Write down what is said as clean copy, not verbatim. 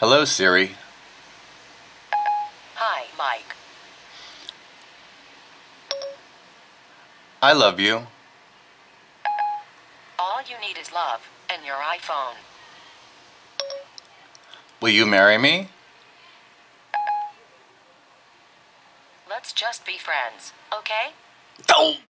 Hello, Siri. Hi, Mike. I love you. All you need is love and your iPhone. Will you marry me? Let's just be friends, okay? Oh!